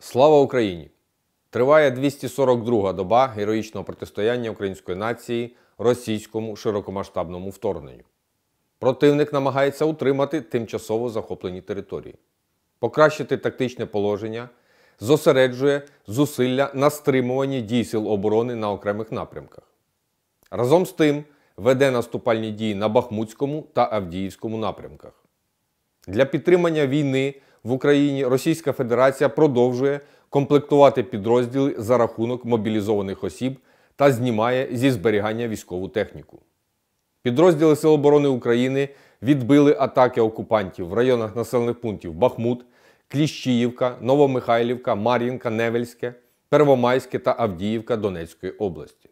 Слава Україні! Триває 242-га доба героїчного протистояння української нації російському широкомасштабному вторгненню. Противник намагається утримати тимчасово захоплені території, покращити тактичне положення, зосереджує зусилля на стримуванні дій сил оборони на окремих напрямках. Разом з тим веде наступальні дії на Бахмутському та Авдіївському напрямках. Для підтримання війни в Україні Російська Федерація продовжує комплектувати підрозділи за рахунок мобілізованих осіб та знімає зі зберігання військову техніку. Підрозділи Сил оборони України відбили атаки окупантів в районах населених пунктів Бахмут, Кліщіївка, Новомихайлівка, Мар'їнка, Невельське, Первомайське та Авдіївка Донецької області.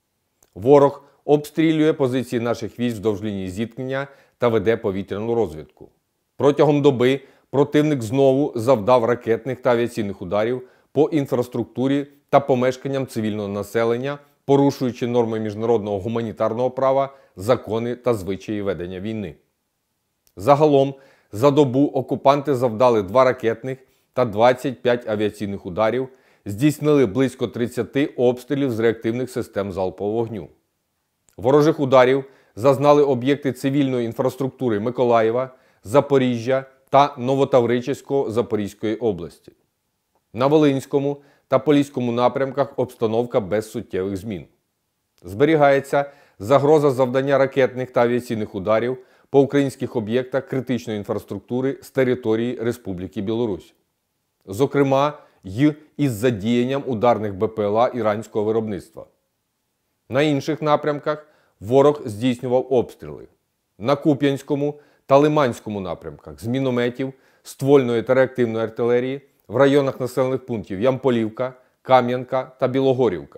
Ворог обстрілює позиції наших військ вздовж лінії зіткнення та веде повітряну розвідку. Протягом доби противник знову завдав ракетних та авіаційних ударів по інфраструктурі та помешканням цивільного населення, порушуючи норми міжнародного гуманітарного права, закони та звичаї ведення війни. Загалом, за добу окупанти завдали 2 ракетних та 25 авіаційних ударів, здійснили близько 30 обстрілів з реактивних систем залпового вогню. Ворожих ударів зазнали об'єкти цивільної інфраструктури Миколаєва, Запоріжжя та Новотаврического Запорізької області. На Волинському та Поліському напрямках обстановка без суттєвих змін. Зберігається загроза завдання ракетних та авіаційних ударів по українських об'єктах критичної інфраструктури з території Республіки Білорусь. Зокрема, із задіянням ударних БПЛА іранського виробництва. На інших напрямках ворог здійснював обстріли. На Куп'янському та Лиманському напрямках з мінометів, ствольної та реактивної артилерії в районах населених пунктів Ямполівка, Кам'янка та Білогорівка.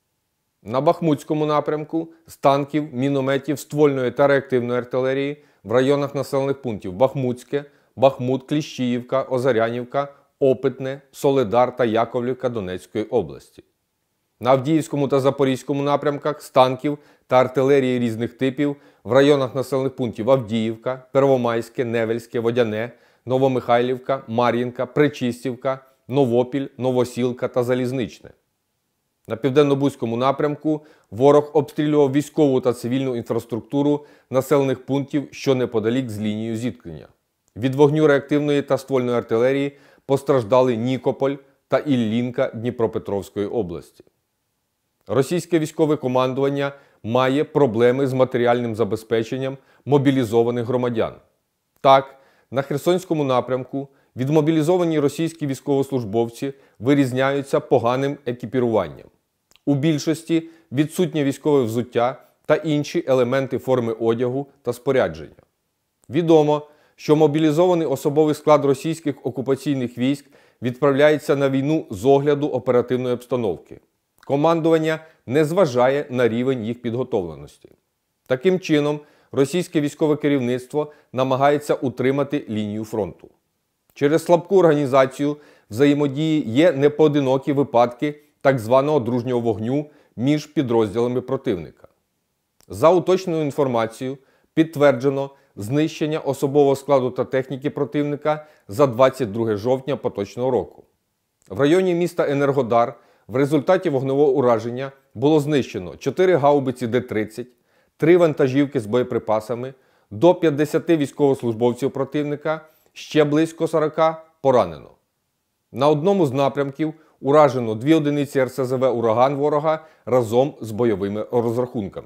На Бахмутському напрямку з танків, мінометів, ствольної та реактивної артилерії в районах населених пунктів Бахмутське, Бахмут, Кліщіївка, Озарянівка, Опитне, Солидар та Яковлівка Донецької області. На Авдіївському та Запорізькому напрямках з танків та артилерії різних типів в районах населених пунктів Авдіївка, Первомайське, Невельське, Водяне, Новомихайлівка, Мар'їнка, Пречистівка, Новопіль, Новосілка та Залізничне. На Південно-Бузькому напрямку ворог обстрілював військову та цивільну інфраструктуру населених пунктів, що неподалік з лінією зіткнення. Від вогню реактивної та ствольної артилерії постраждали Нікополь та Іллінка Дніпропетровської області. Російське військове командування має проблеми з матеріальним забезпеченням мобілізованих громадян. Так, на Херсонському напрямку відмобілізовані російські військовослужбовці вирізняються поганим екіпіруванням. У більшості відсутнє військове взуття та інші елементи форми одягу та спорядження. Відомо, що мобілізований особовий склад російських окупаційних військ відправляється на війну з огляду оперативної обстановки. Командування не зважає на рівень їх підготовленості. Таким чином, російське військове керівництво намагається утримати лінію фронту. Через слабку організацію взаємодії є непоодинокі випадки так званого дружнього вогню між підрозділами противника. За уточненою інформацією, підтверджено знищення особового складу та техніки противника за 22 жовтня поточного року. В районі міста Енергодар в результаті вогневого ураження було знищено 4 гаубиці Д-30, 3 вантажівки з боєприпасами, до 50 військовослужбовців противника, ще близько 40 поранено. На одному з напрямків уражено 2 одиниці РСЗВ «Ураган» ворога разом з бойовими розрахунками.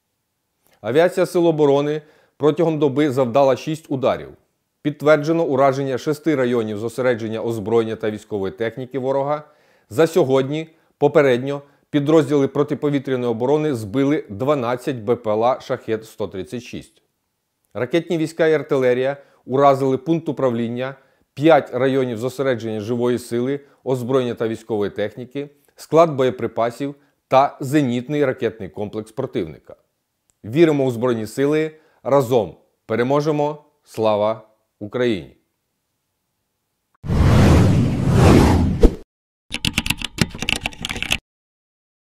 Авіація Сил оборони протягом доби завдала 6 ударів. Підтверджено ураження 6 районів зосередження озброєння та військової техніки ворога. За сьогодні, попередньо, підрозділи протиповітряної оборони збили 12 БПЛА «Шахед-136». Ракетні війська і артилерія уразили пункт управління, 5 районів зосередження живої сили, озброєння та військової техніки, склад боєприпасів та зенітний ракетний комплекс противника. Віримо у Збройні сили, разом переможемо! Слава Україні!